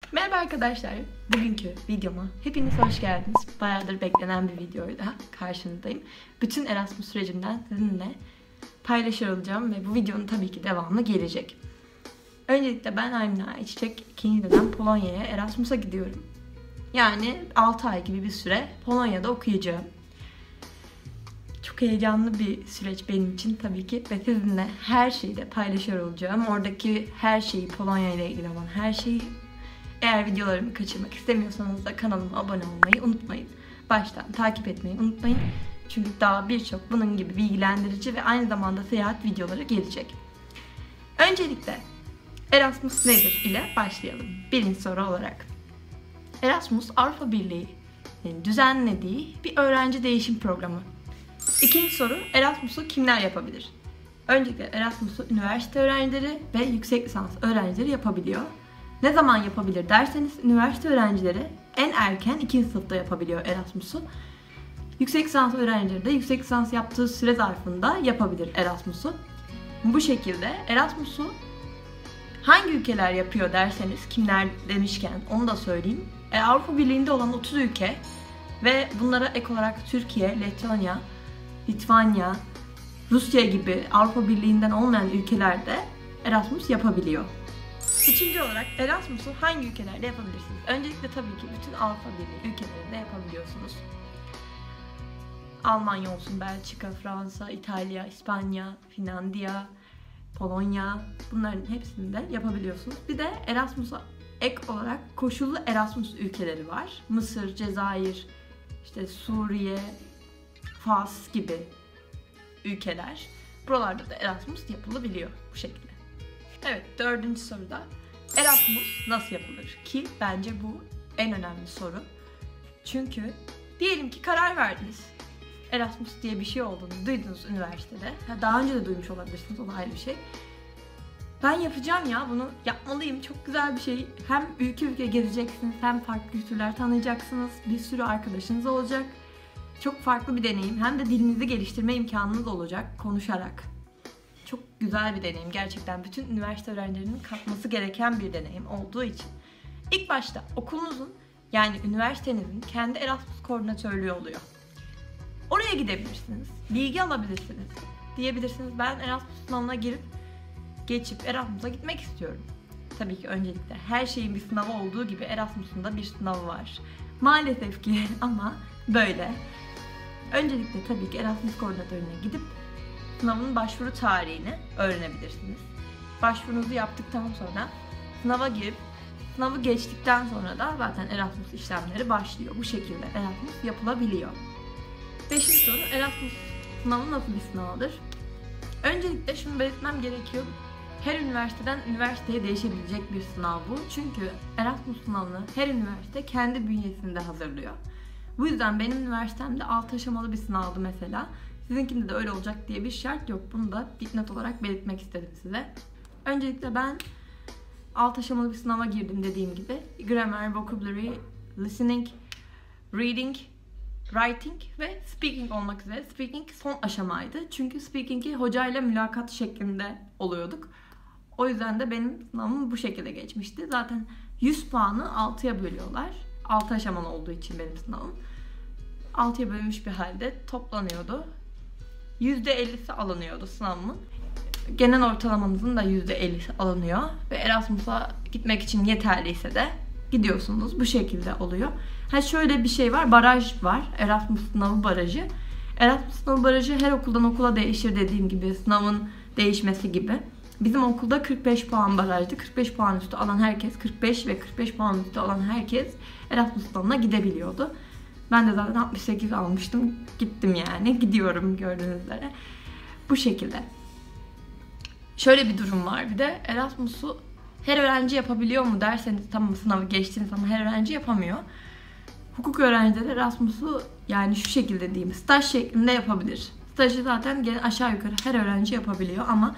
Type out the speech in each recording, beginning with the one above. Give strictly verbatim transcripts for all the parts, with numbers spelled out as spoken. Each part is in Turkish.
Merhaba arkadaşlar. Bugünkü videoma hepiniz hoş geldiniz. Bayağıdır beklenen bir videoyla karşınızdayım. Bütün Erasmus sürecimden sizinle paylaşıyor olacağım ve bu videonun tabii ki devamı gelecek. Öncelikle ben Aymina Ayçiçek ikinci dönem Polonya'ya Erasmus'a gidiyorum. Yani altı ay gibi bir süre Polonya'da okuyacağım. Çok heyecanlı bir süreç benim için tabii ki ve sizinle her şeyi de paylaşıyor olacağım. Oradaki her şeyi, Polonya ile ilgili olan her şeyi. Eğer videolarımı kaçırmak istemiyorsanız da kanalıma abone olmayı unutmayın. Baştan takip etmeyi unutmayın. Çünkü daha birçok bunun gibi bilgilendirici ve aynı zamanda seyahat videoları gelecek. Öncelikle Erasmus nedir ile başlayalım. Birinci soru olarak. Erasmus Avrupa Birliği'nin düzenlediği bir öğrenci değişim programı. İkinci soru, Erasmus'u kimler yapabilir? Öncelikle Erasmus'u üniversite öğrencileri ve yüksek lisans öğrencileri yapabiliyor. Ne zaman yapabilir derseniz üniversite öğrencileri en erken ikinci sınıfta yapabiliyor Erasmus'u. Yüksek lisans öğrencileri de yüksek lisans yaptığı süre zarfında yapabilir Erasmus'u. Bu şekilde Erasmus'u hangi ülkeler yapıyor derseniz, kimler demişken onu da söyleyeyim. E, Avrupa Birliği'nde olan otuz ülke ve bunlara ek olarak Türkiye, Letonya, Litvanya, Rusya gibi Avrupa Birliği'nden olmayan ülkelerde Erasmus yapabiliyor. Üçüncü olarak Erasmus'u hangi ülkelerde yapabilirsiniz? Öncelikle tabii ki bütün Avrupa Birliği ülkelerinde yapabiliyorsunuz. Almanya olsun, Belçika, Fransa, İtalya, İspanya, Finlandiya, Polonya, bunların hepsinde yapabiliyorsunuz. Bir de Erasmus'a ek olarak koşullu Erasmus ülkeleri var. Mısır, Cezayir, işte Suriye, Fas gibi ülkeler. Buralarda da Erasmus yapılabiliyor bu şekilde. Evet, dördüncü soruda Erasmus nasıl yapılır? Ki bence bu en önemli soru. Çünkü diyelim ki karar verdiniz. Erasmus diye bir şey olduğunu duydunuz üniversitede. Daha önce de duymuş olabilirsiniz, o da ayrı bir şey. Ben yapacağım ya, bunu yapmalıyım, çok güzel bir şey. Hem ülke ülke gezeceksiniz, hem farklı kültürler tanıyacaksınız. Bir sürü arkadaşınız olacak. Çok farklı bir deneyim. Hem de dilinizi geliştirme imkanınız olacak konuşarak. Çok güzel bir deneyim. Gerçekten bütün üniversite öğrencilerinin katması gereken bir deneyim olduğu için. İlk başta okulunuzun, yani üniversitenizin kendi Erasmus koordinatörlüğü oluyor. Oraya gidebilirsiniz. Bilgi alabilirsiniz. Diyebilirsiniz ben Erasmus sınavına girip geçip Erasmus'a gitmek istiyorum. Tabii ki öncelikle her şeyin bir sınavı olduğu gibi Erasmus'un da bir sınavı var. Maalesef ki ama böyle. Öncelikle tabii ki Erasmus koordinatörüne gidip sınavın başvuru tarihini öğrenebilirsiniz. Başvurunuzu yaptıktan sonra sınava girip sınavı geçtikten sonra da zaten Erasmus işlemleri başlıyor. Bu şekilde Erasmus yapılabiliyor. Beşinci soru, Erasmus sınavı nasıl bir sınavdır? Öncelikle şunu belirtmem gerekiyor. Her üniversiteden üniversiteye değişebilecek bir sınav bu. Çünkü Erasmus sınavını her üniversite kendi bünyesinde hazırlıyor. Bu yüzden benim üniversitemde altı aşamalı bir sınavdı mesela. Sizinkinde de öyle olacak diye bir şart yok. Bunu da dipnot olarak belirtmek istedim size. Öncelikle ben altı aşamalı bir sınava girdim dediğim gibi. Grammar, vocabulary, listening, reading, writing ve speaking olmak üzere. Speaking son aşamaydı. Çünkü speaking'i hocayla mülakat şeklinde oluyorduk. O yüzden de benim sınavım bu şekilde geçmişti. Zaten yüz puanı altıya bölüyorlar. altı aşamalı olduğu için benim sınavım. altıya bölünmüş bir halde toplanıyordu. yüzde ellisi alınıyordu sınavımın. Genel ortalamanızın da yüzde ellisi alınıyor. Ve Erasmus'a gitmek için yeterliyse de gidiyorsunuz. Bu şekilde oluyor. Ha şöyle bir şey var. Baraj var. Erasmus sınavı barajı. Erasmus sınavı barajı her okuldan okula değişir dediğim gibi. Sınavın değişmesi gibi. Bizim okulda kırk beş puan barajdı. kırk beş puan üstü alan herkes, kırk beş ve kırk beş puan üstü alan herkes Erasmus sınavına gidebiliyordu. Ben de zaten altmış sekiz almıştım. Gittim yani. Gidiyorum gördüğünüz üzere. Bu şekilde. Şöyle bir durum var. Bir de Erasmus'u her öğrenci yapabiliyor mu derseniz, tamam sınavı geçtiniz ama her öğrenci yapamıyor. Hukuk öğrencileri Erasmus'u yani şu şekilde diyeyim, staj şeklinde yapabilir. Stajı zaten gene aşağı yukarı her öğrenci yapabiliyor ama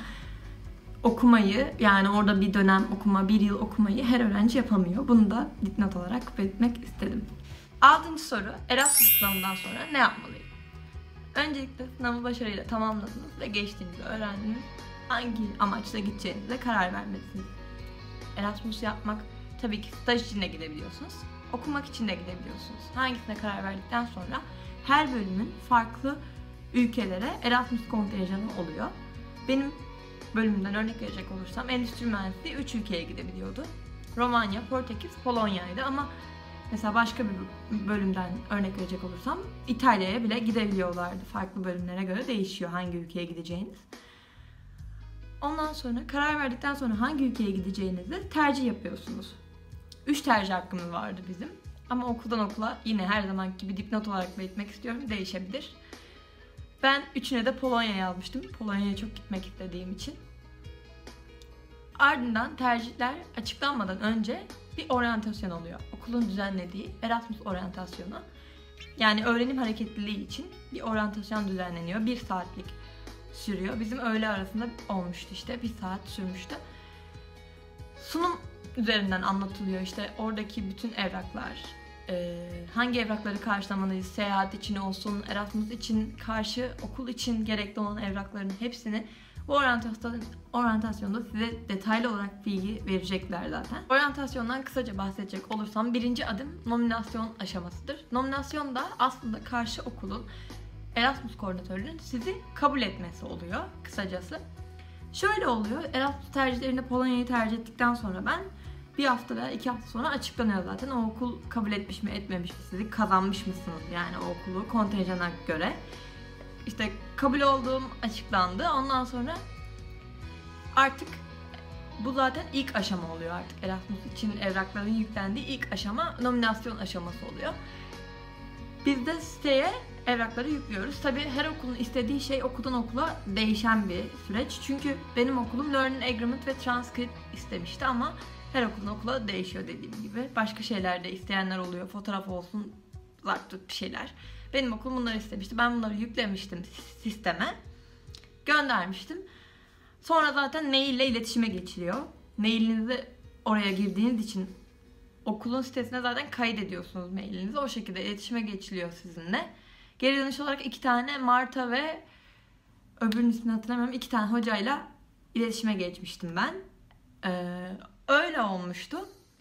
okumayı, yani orada bir dönem okuma, bir yıl okumayı her öğrenci yapamıyor. Bunu da dipnot olarak belirtmek istedim. Altıncı soru, Erasmus sınavından sonra ne yapmalıyım? Öncelikle sınavı başarıyla tamamladınız ve geçtiğinizi öğrendiniz. Hangi amaçla gideceğinize karar vermelisiniz. Erasmus yapmak Tabii ki staj için de gidebiliyorsunuz. Okumak için de gidebiliyorsunuz. Hangisine karar verdikten sonra her bölümün farklı ülkelere Erasmus kontenjanı oluyor. Benim bölümümden örnek verecek olursam endüstri mühendisliği üç ülkeye gidebiliyordu. Romanya, Portekiz, Polonya'ydı ama mesela başka bir bölümden örnek verecek olursam İtalya'ya bile gidebiliyorlardı. Farklı bölümlere göre değişiyor hangi ülkeye gideceğiniz. Ondan sonra karar verdikten sonra hangi ülkeye gideceğinizi tercih yapıyorsunuz. Üç tercih hakkımız vardı bizim. Ama okuldan okula yine her zamanki gibi dipnot olarak belirtmek istiyorum. Değişebilir. Ben üçüne de Polonya yazmıştım. Polonya'ya çok gitmek istediğim için. Ardından tercihler açıklanmadan önce bir oryantasyon oluyor. Okulun düzenlediği Erasmus oryantasyonu. Yani öğrenim hareketliliği için bir oryantasyon düzenleniyor. Bir saatlik sürüyor. Bizim öğle arasında olmuştu işte. Bir saat sürmüştü. Sunum üzerinden anlatılıyor işte oradaki bütün evraklar. Hangi evrakları karşılamalıyız? Seyahat için olsun, Erasmus için, karşı okul için gerekli olan evrakların hepsini bu oryantasyon, oryantasyonda size detaylı olarak bilgi verecekler zaten. Oryantasyondan kısaca bahsedecek olursam birinci adım nominasyon aşamasıdır. Nominasyon da aslında karşı okulun Erasmus koordinatörünün sizi kabul etmesi oluyor kısacası. Şöyle oluyor, Erasmus tercihlerinde Polonya'yı tercih ettikten sonra ben bir hafta veya iki hafta sonra açıklanıyor zaten. O okul kabul etmiş mi etmemiş mi sizi, kazanmış mısınız yani o okulu kontenjana göre. İşte kabul olduğum açıklandı. Ondan sonra artık bu zaten ilk aşama oluyor artık. Erasmus için evrakların yüklendiği ilk aşama nominasyon aşaması oluyor. Biz de siteye evrakları yüklüyoruz. Tabii her okulun istediği şey okuldan okula değişen bir süreç. Çünkü benim okulum Learning Agreement ve Transcript istemişti ama her okulun okula değişiyor dediğim gibi. Başka şeyler de isteyenler oluyor. Fotoğraf olsun, laptop bir şeyler. Benim okulum bunları istemişti. Ben bunları yüklemiştim sisteme. Göndermiştim. Sonra zaten mail ile iletişime geçiliyor. Mailinizi oraya girdiğiniz için okulun sitesine zaten kaydediyorsunuz mailinizi. O şekilde iletişime geçiliyor sizinle. Geri dönüş olarak iki tane Marta ve öbürünün ismini hatırlamıyorum. iki tane hocayla iletişime geçmiştim ben. Ee, öyle olmuştu.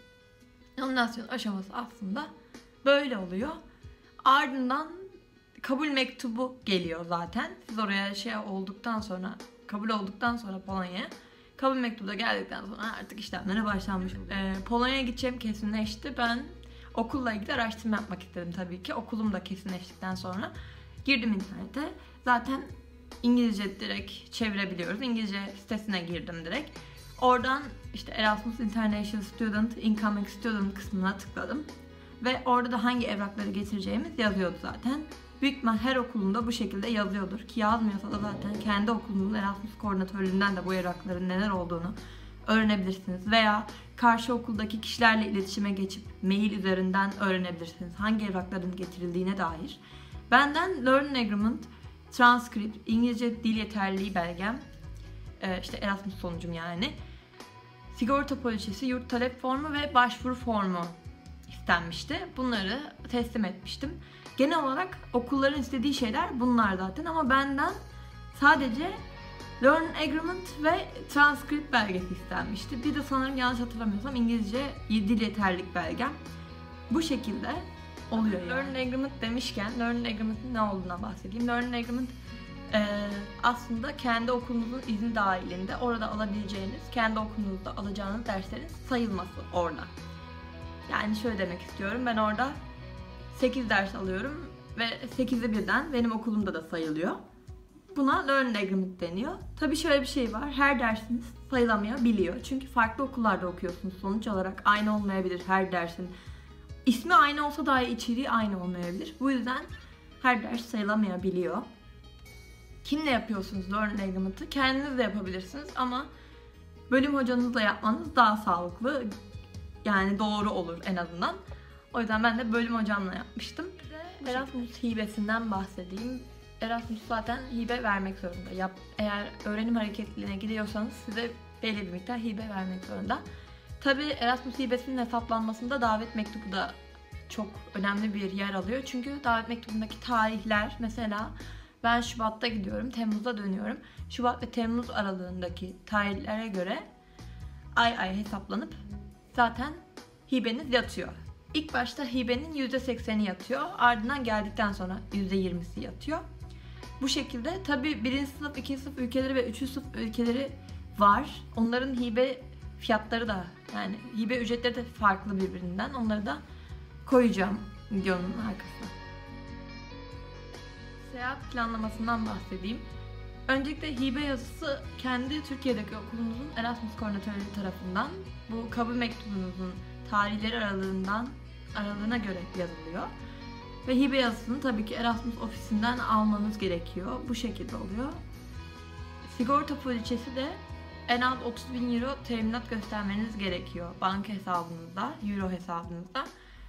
Nominasyon aşaması aslında böyle oluyor. Ardından kabul mektubu geliyor zaten. Siz oraya şey olduktan sonra, kabul olduktan sonra Polonya'ya, kabul mektubu da geldikten sonra artık işlemlere başlanmış. Ee, Polonya'ya gideceğim kesinleşti. Ben okulla ilgili araştırma yapmak istedim tabii ki. Okulum da kesinleştikten sonra girdim internete. Zaten İngilizce direkt çevirebiliyoruz. İngilizce sitesine girdim direkt. Oradan işte Erasmus International Student, Incoming Student kısmına tıkladım. Ve orada da hangi evrakları getireceğimiz yazıyordu zaten. Büyük ihtimal her okulunda bu şekilde yazıyordur. Ki yazmıyorsa da zaten kendi okulunuzun Erasmus koordinatörlüğünden de bu evrakların neler olduğunu öğrenebilirsiniz. Veya karşı okuldaki kişilerle iletişime geçip mail üzerinden öğrenebilirsiniz. Hangi evrakların getirildiğine dair. Benden Learning Agreement, Transcript, İngilizce dil yeterliliği belgem, işte Erasmus sonucum yani, sigorta poliçesi, yurt talep formu ve başvuru formu istenmişti. Bunları teslim etmiştim. Genel olarak okulların istediği şeyler bunlar zaten ama benden sadece Learning Agreement ve Transcript belgesi istenmişti. Bir de sanırım yanlış hatırlamıyorsam İngilizce dil yeterlilik belgem. Bu şekilde oluyor yani. Learning Agreement demişken Learning Agreement'in ne olduğuna bahsedeyim. Learning Agreement e, aslında kendi okulunuzun izni dahilinde orada alabileceğiniz, kendi okulunuzda alacağınız derslerin sayılması orada. Yani şöyle demek istiyorum, ben orada sekiz ders alıyorum ve sekizi birden benim okulumda da sayılıyor. Buna Learning Agreement deniyor. Tabii şöyle bir şey var, her dersiniz sayılamayabiliyor. Çünkü farklı okullarda okuyorsunuz, sonuç olarak aynı olmayabilir her dersin. İsmi aynı olsa dahi içeriği aynı olmayabilir. Bu yüzden her ders sayılamayabiliyor. Kimle yapıyorsunuz Learning Agreement'ı? Kendiniz de yapabilirsiniz ama bölüm hocanızla yapmanız daha sağlıklı. Yani doğru olur en azından. O yüzden ben de bölüm hocamla yapmıştım. Erasmus hibesinden bahsedeyim. Erasmus zaten hibe vermek zorunda. Yap, eğer öğrenim hareketliliğine gidiyorsanız size belli bir miktar hibe vermek zorunda. Tabii Erasmus hibesinin hesaplanmasında davet mektubu da çok önemli bir yer alıyor. Çünkü davet mektubundaki tarihler, mesela ben Şubat'ta gidiyorum, Temmuz'da dönüyorum. Şubat ve Temmuz aralığındaki tarihlere göre ay ay hesaplanıp zaten hibeniz yatıyor. İlk başta hibenin yüzde sekseni yatıyor. Ardından geldikten sonra yüzde yirmisi yatıyor. Bu şekilde tabii birinci sınıf, ikinci sınıf ülkeleri ve üçüncü sınıf ülkeleri var. Onların hibe fiyatları da, yani hibe ücretleri de farklı birbirinden. Onları da koyacağım videonun arkasına. Seyahat planlamasından bahsedeyim. Öncelikle hibe yazısı kendi Türkiye'deki okulunuzun Erasmus koordinatörü tarafından bu kabul mektubunuzun tarihleri aralığından aralığına göre yazılıyor. Ve hibe yazısını tabii ki Erasmus ofisinden almanız gerekiyor. Bu şekilde oluyor. Sigorta poliçesi de en az otuz bin euro teminat göstermeniz gerekiyor banka hesabınızda, euro hesabınızda.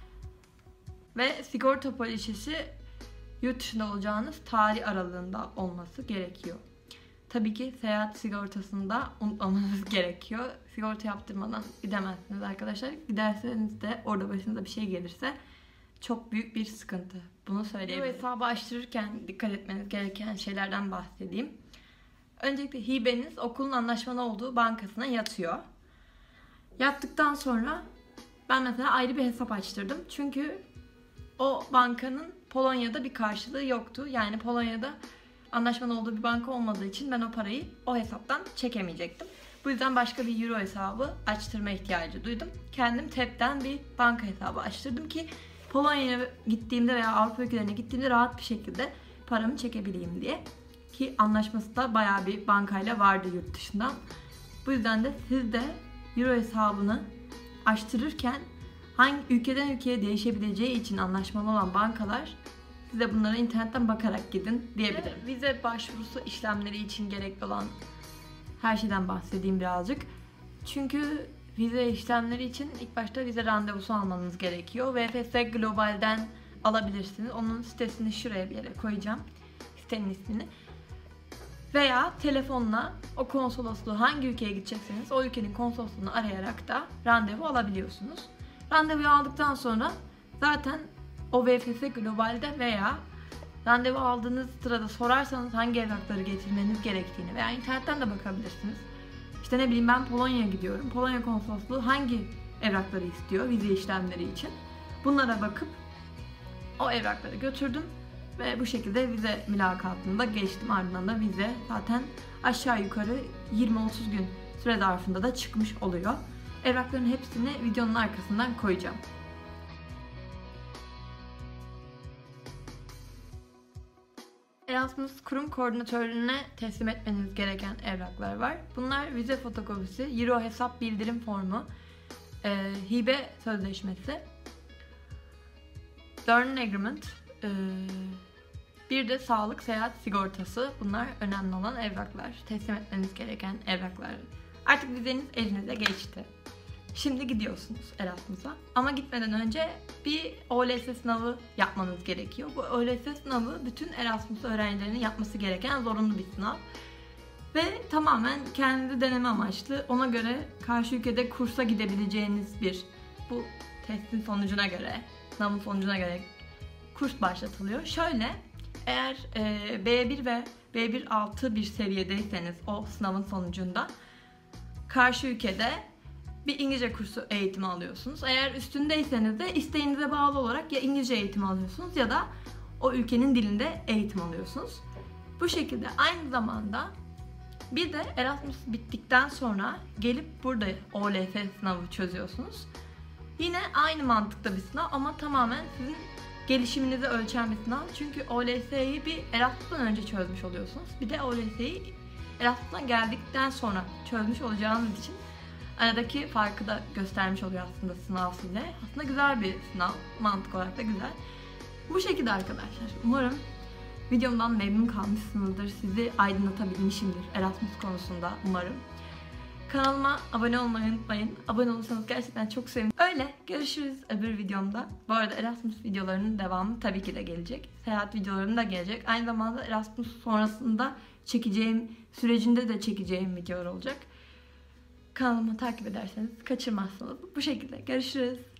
Ve sigorta poliçesi yurt dışında olacağınız tarih aralığında olması gerekiyor. Tabii ki seyahat sigortasını da unutmamanız gerekiyor. Sigorta yaptırmadan gidemezsiniz arkadaşlar. Giderseniz de orada başınıza bir şey gelirse çok büyük bir sıkıntı. Bunu söyleyebilirim. Bu hesabı açtırırken dikkat etmeniz gereken şeylerden bahsedeyim. Öncelikle hibeniz okulun anlaşmalı olduğu bankasına yatıyor. Yattıktan sonra ben mesela ayrı bir hesap açtırdım. Çünkü o bankanın Polonya'da bir karşılığı yoktu. Yani Polonya'da anlaşmalı olduğu bir banka olmadığı için ben o parayı o hesaptan çekemeyecektim. Bu yüzden başka bir euro hesabı açtırma ihtiyacı duydum. Kendim T E B'den bir banka hesabı açtırdım ki Polonya'ya gittiğimde veya Avrupa ülkelerine gittiğimde rahat bir şekilde paramı çekebileyim diye. Ki anlaşması da bayağı bir bankayla vardı yurt dışından. Bu yüzden de siz de euro hesabını açtırırken hangi ülkeden ülkeye değişebileceği için anlaşmalı olan bankalar, size bunlara internetten bakarak gidin diyebilirim. Vize başvurusu işlemleri için gerekli olan her şeyden bahsedeyim birazcık. Çünkü vize işlemleri için ilk başta vize randevusu almanız gerekiyor. V F S Global'den alabilirsiniz. Onun sitesini şuraya bir yere koyacağım. Sitenin ismini. Veya telefonla o konsolosluğu, hangi ülkeye gidecekseniz o ülkenin konsolosluğunu arayarak da randevu alabiliyorsunuz. Randevuyu aldıktan sonra zaten o V F S Global'de veya randevu aldığınız sırada sorarsanız hangi evrakları getirmeniz gerektiğini veya internetten de bakabilirsiniz. İşte ne bileyim, ben Polonya'ya gidiyorum. Polonya konsolosluğu hangi evrakları istiyor vize işlemleri için? Bunlara bakıp o evrakları götürdüm ve bu şekilde vize mülakatında geçtim. Ardından da vize zaten aşağı yukarı yirmi otuz gün süre zarfında da çıkmış oluyor. Evrakların hepsini videonun arkasından koyacağım. Erasmus kurum koordinatörüne teslim etmeniz gereken evraklar var. Bunlar vize fotokopisi, euro hesap bildirim formu, e, hibe sözleşmesi, learning agreement, e, bir de sağlık seyahat sigortası. Bunlar önemli olan evraklar. Teslim etmeniz gereken evraklar. Artık vizeniz elinize geçti. Şimdi gidiyorsunuz Erasmus'a. Ama gitmeden önce bir O L S sınavı yapmanız gerekiyor. Bu O L S sınavı bütün Erasmus öğrencilerinin yapması gereken zorunlu bir sınav. Ve tamamen kendi deneme amaçlı. Ona göre karşı ülkede kursa gidebileceğiniz bir, bu testin sonucuna göre, sınavın sonucuna göre kurs başlatılıyor. Şöyle, eğer e, B bir ve B bir altı bir seviyedeyseniz o sınavın sonucunda karşı ülkede bir İngilizce kursu eğitimi alıyorsunuz. Eğer üstündeyseniz de isteğinize bağlı olarak ya İngilizce eğitimi alıyorsunuz ya da o ülkenin dilinde eğitim alıyorsunuz. Bu şekilde aynı zamanda bir de Erasmus bittikten sonra gelip burada O L S sınavı çözüyorsunuz. Yine aynı mantıkta bir sınav ama tamamen sizin gelişiminizi ölçen bir sınav. Çünkü O L S'yi bir Erasmus'tan önce çözmüş oluyorsunuz. Bir de O L S'yi Erasmus'tan geldikten sonra çözmüş olacağınız için aradaki farkı da göstermiş oluyor aslında sınav size. Aslında güzel bir sınav. Mantık olarak da güzel. Bu şekilde arkadaşlar. Umarım videomdan memnun kalmışsınızdır. Sizi aydınlatabilmişimdir Erasmus konusunda umarım. Kanalıma abone olmayı unutmayın. Abone olursanız gerçekten çok sevinirim. Öyle, görüşürüz öbür videomda. Bu arada Erasmus videolarının devamı tabii ki de gelecek. Seyahat videolarım da gelecek. Aynı zamanda Erasmus sonrasında çekeceğim, sürecinde de çekeceğim videolar olacak. Kanalımı takip ederseniz kaçırmazsınız. Bu şekilde görüşürüz.